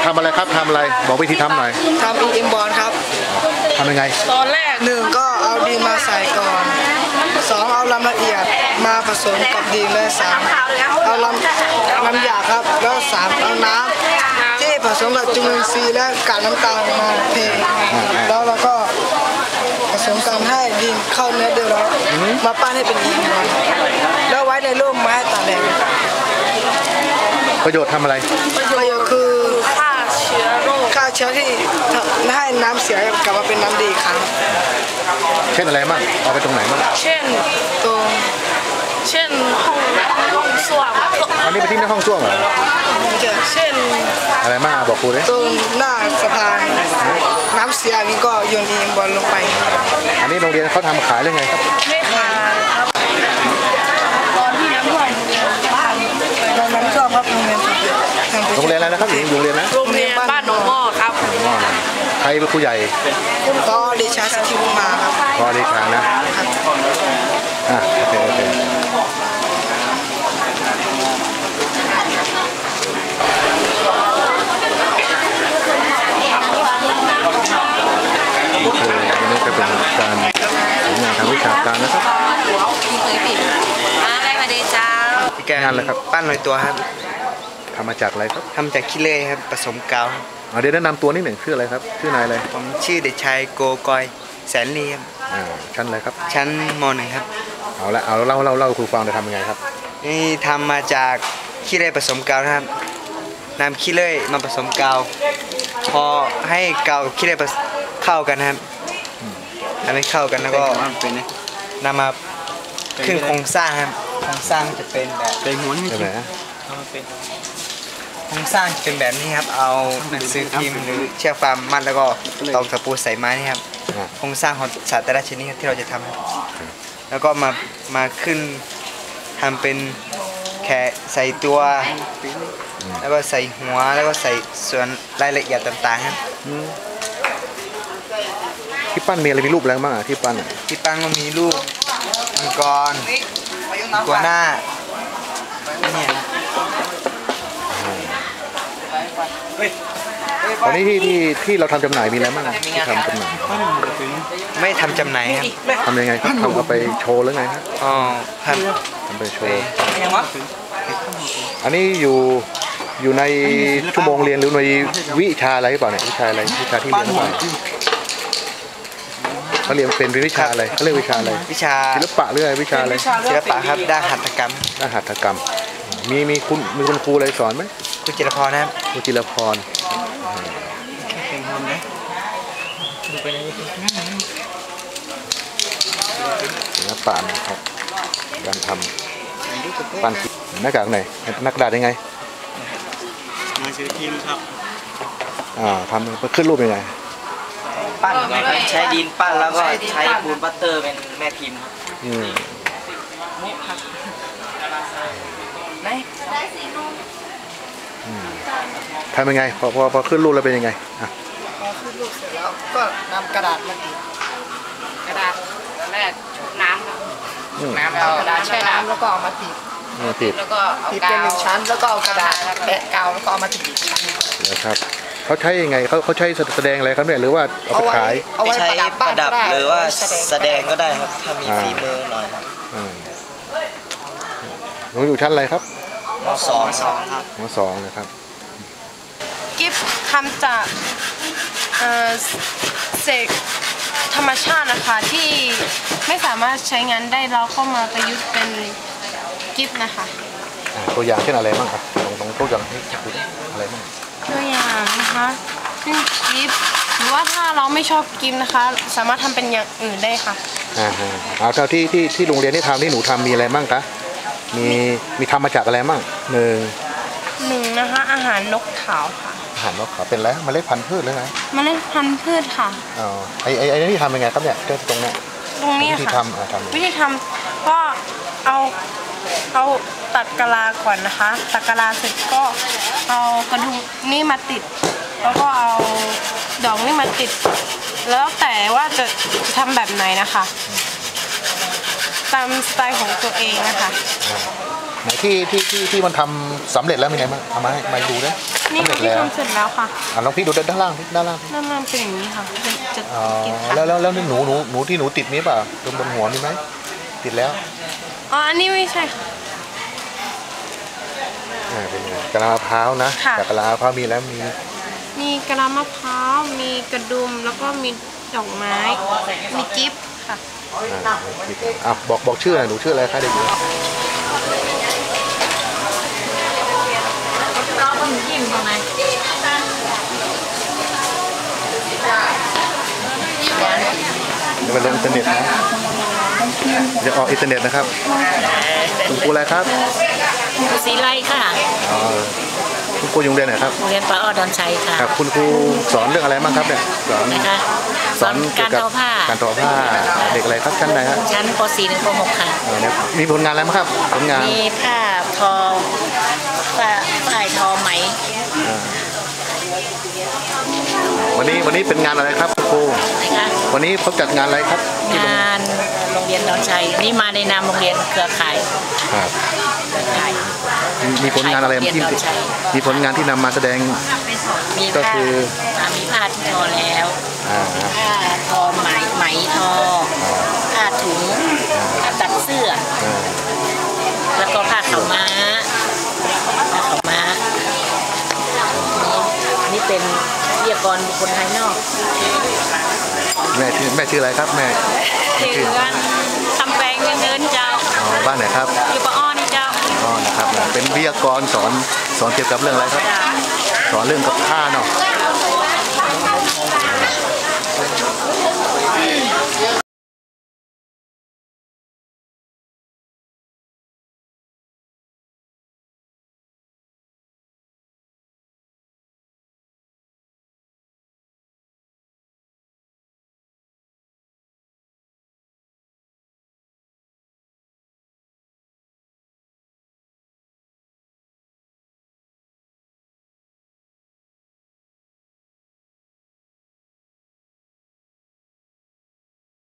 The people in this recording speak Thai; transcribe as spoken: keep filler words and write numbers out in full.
ทำอะไรครับทำอะไรบอกวิธีทำหน่อยทำอีเอ็มบอลครับทำยังไงตอนแรกหนึ่งก็เอาดินมาใส่ก่อนสองเอาลำละเอียดมาผสมกับดินและสามเอาลำลำหยาบครับแล้วสามเอาน้ำที่ผสมกับจุลินทรีย์และกากน้ำตาลมาเทแล้วเราก็ผสมกันให้ดินเข้าเนื้อเดียวแล้วมาปั้นให้เป็นอีเอ็มบอลแล้วไว้ในร่มไม้ตากแดดประโยชน์ทำอะไรประโยชน์คือฆ่าเชื้อโรคฆ่าเชื้อที่ให้น้ำเสียกลับมาเป็นน้ำดีครั้งเช่นอะไรบ้างเอาไปตรงไหนบ้างเช่นตรงเช่นห้องห้องส้วมอันนี้ไปที่ในห้องส้วมเหรอเช่นอะไรบ้างบอกครูเลยตรงหน้าสะพานน้ำเสียนี่ก็โยนอีเอ็มบอลลงไปอันนี้โรงเรียนเขาทำขายหรือไงครับไม่ขายครับตอนที่น้ำท่วมตอนน้ำท่วมครับโรงเรียนโรงเรียนอะไรนะครับอยู่โรงเรียนนะโรงเรียนบ้านหนองหม้อครับใครเป็นผู้ใหญ่ก็เดชาสิทธิบุญมาครับก็เดชานะอ่ะโอเคโอเคนี่คืออันนี้จะเป็นการผลงานทางวิชาการนะครับอะไรมาดีจ้างานอะไรครับปั้นหน่อยตัวครับทำมาจากอะไรครับทำจากขี้เลื่อยครับผสมกาวเดี๋ยวแนะนำตัวนิดหนึ่งชื่ออะไรครับชื่อนายอะไรผมชื่อเด็กชายโกกอยแสนเลียมอ่าชั้นอะไรครับชั้นม.หนึ่งครับเอาละเอาเล่าเล่าเล่าครูฟังจะทำยังไงครับนี่ทำมาจากขี้เลื่อยผสมกาวนะครับนำขี้เลื่อยมาผสมกาวพอให้กาวขี้เลื่อยเข้ากันนะครับทำให้เข้ากันแล้วก็นำมาขึ้นโครงสร้างครับโครงสร้างจะเป็นแบบเป็นหัวนี่ใช่ไหมโครงสร้างเป็นแบบนี้ครับเอาหนังสือพิมพ์หรือเชือกฟางมัดแล้วก็ตอกตะปูใส่ไม้นี่ครับโครงสร้างของสัตว์แต่ละชนิดที่เราจะทำแล้วก็มามาขึ้นทำเป็นแขนใส่ตัวแล้วก็ใส่หัวแล้วก็ใส่ส่วนรายละเอียดต่างๆครับที่ปั้นมีอะไรมีรูปอะไรบ้างอ่ะที่ปั้นที่ปั้นก็มีรูปมังกรกัวหน้าเนี่ยตอนนี้ที่ที่ที่เราทำจำหน่ายมีอะไรบ้างที่ทำจำหน่ายไม่ทำจำหน่ายครับทำยังไงครับทำเอาไปโชว์หรือไงครับอ๋อครับทำไปโชว์อันนี้อยู่อยู่ในชั่วโมงเรียนหรือในวิชาอะไรหรือเปล่าเนี่ยวิชาอะไรวิชาที่เรียนหรือเปล่าเขาเรียนเป็นวิชาอะไรเขาเรียกวิชาอะไรวิชาศิลปะหรืออะไรวิชาอะไรศิลปะครับด้านหัตถกรรมด้านหัตถกรรมมีมีคุณมีคุณครูอะไรสอนไหมคุณจิรพรนะครับคุณจิรพรศิลปะนะครับการทำปั้นหน้ากากไหนหน้ากระดาษยังไงหนังสือพิมพ์ครับอ่าทำขึ้นรูปยังไงปั้นใช้ดินปั้นแล้วก็ใช้ปูนบัตเตอร์เป็นแม่พิมพ์อืมทำยังไงพอพอพอขึ้นรูปแล้วเป็นยังไงอ่ะพอขึ้นรูปเสร็จแล้วก็นำกระดาษมาติดกระดาษแรกชุบน้ำครับน้ำเอากระดาษแช่น้ำแล้วก็เอามาติดติดแล้วก็ติดเป็นหนึ่งชั้นแล้วก็เอากระดาษแปะกาวแล้วก็เอามาติดอีกชั้นนะครับเขาใช้ยังไงเขาเขาใช้แสดงอะไรครับเนี่ยหรือว่าเอาไปขายเอาไว้ใช้ประดับหรือว่าแสดงก็ได้ครับถ้ามีฝีมือหน่อยครับหนูอยู่ชั้นอะไรครับม.สองครับม.สองนะครับกิฟต์ทำจากเศษธรรมชาตินะคะที่ไม่สามารถใช้งานได้เราเข้ามาประยุกต์เป็นกิฟต์นะคะตัวอย่างเช่นอะไรบ้างครับตรงตรงตัวอย่างให้ดูอะไรบ้างตัวอย่างนะคะเป็นกิฟต์หรือว่าถ้าเราไม่ชอบกิฟต์นะคะสามารถทำเป็นอย่างอื่นได้ค่ะอ่าฮะเอาเท่าที่ที่ที่โรงเรียนที่ทำที่หนูทำมีอะไรบ้างคะมีมีทำมาจากอะไรบ้างหนึ่งหนึ่งนะคะอาหารนกเขาค่ะอาหารนกเขาเป็นอะไรเมล็ดพันธุ์พืชหรือไงเมล็ดพันธุ์พืชค่ะอ๋อไอไอไอนี่ทำยังไงครับเนี่ยตรงเนี้ยตรงนี้ค่ะวิธีทำวิธีทำก็เอาเอาตัดกะลาก่อนนะคะตัดกะลาเสร็จก็เอากระดูกนี่มาติดแล้วก็เอาดอกนี่มาติดแล้วแต่ว่าจะทำแบบไหนนะคะตามสไตล์ของตัวเองนะคะไหนที่ที่ที่ที่มันทำสำเร็จแล้วมีไงบ้างเอามาให้มาดูได้นี่สำเร็ค่ะจที่แล้วทำเสร็จแล้วค่ะอ่ะลองพี่ดูด้านล่างด้านล่างด้านล่างเป็นอย่างนี้ค่ะเป็นจะอ๋อเก็บแล้วค่ะแล้วแล้วนี่หนูหนูหนูที่หนูติดนี้เปล่าบนบนหัวมีไหมติดแล้วอ๋ออันนี้ไม่ใช่ค่ะอ่าเป็นไงกะลามะพร้าวนะค่ะจากกะลามะพร้าวมีแล้วมีมีกระลามะพร้าวมีกระดุมแล้วก็มีดอกไม้ มีจิ๊บค่ะอ่าอ่ะบอกบอกชื่อหน่อยหนูชื่ออะไรคะเด็กหญิง เดี๋ยวไปลงอินเทอร์เน็ตนะเดี๋ยวออกอินเทอร์เน็ตนะครับคุณครูอะไรครับสีไลค่ะอ๋อคุณครูอยู่โรงเรียนไหนครับโรงเรียนปอดอนชัยค่ะครับคุณครูสอนเรื่องอะไรบ้างครับเนี่ยสอนนะคะสอนการทอผ้าการทอผ้าเด็กอะไรครับชั้นไหนครับชั้นป .สี่ ถึงป .หก ค่ะเออเนี่ยมีผลงานอะไรบ้างครับผลงานมีผ้าทอผ้าฝ้ายทอไหมอ่าวันนี้วันนี้เป็นงานอะไรครับคุณครูนะคะวันนี้เขาจัดงานอะไรครับที่โรงงานโรงเรียนดอนชัยนี่มาในนามโรงเรียนเครือข่ายครับเครือข่ายมีมีผลงานอะไรที่โรงเรียนดอนชัยมีผลงานที่นำมาแสดงมีก็ผ้าคืออ่ามีผ้าที่ทอแล้วอ่าผ้าทอไหมไหมทอผ้าถุงผ้าตัดเสื้ออ่าแล้วก็ผ้าขาวม้าผ้าขาวม้าอันนี้เป็นวิทยากรบุคคลภายนอกแม่ชื่อแม่ชื่ออะไรครับแม่ถือกันทำแปลงเงินเงินเจ้าอ๋อบ้านไหนครับอยู่ปะอ้อนี่เจ้าอ๋อนะครับเป็นวิทยากรสอนสอนเกี่ยวกับเรื่องอะไรครับสอนเรื่องกับผ้าเนาะ